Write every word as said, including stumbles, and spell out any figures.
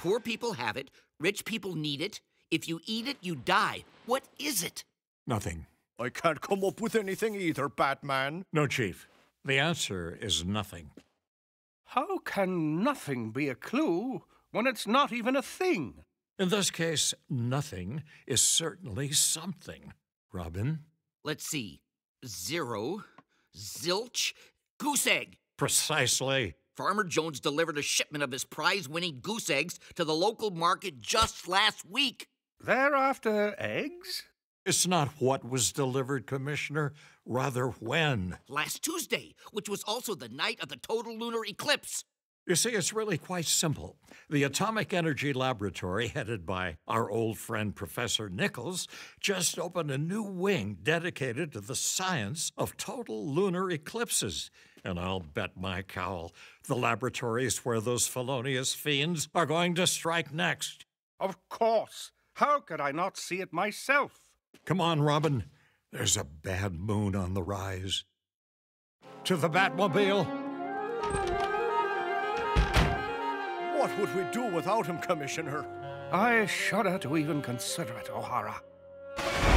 Poor people have it. Rich people need it. If you eat it, you die. What is it? Nothing. I can't come up with anything either, Batman. No, Chief. The answer is nothing. How can nothing be a clue when it's not even a thing? In this case, nothing is certainly something. Robin? Let's see. Zero, zilch, goose egg. Precisely. Farmer Jones delivered a shipment of his prize-winning goose eggs to the local market just last week. They're after eggs? It's not what was delivered, Commissioner, rather when. Last Tuesday, which was also the night of the total lunar eclipse. You see, it's really quite simple. The Atomic Energy Laboratory, headed by our old friend Professor Nichols, just opened a new wing dedicated to the science of total lunar eclipses. And I'll bet my cowl the laboratory is where those felonious fiends are going to strike next. Of course. How could I not see it myself? Come on, Robin. There's a bad moon on the rise. To the Batmobile. What would we do without him, Commissioner? I shudder to even consider it, O'Hara.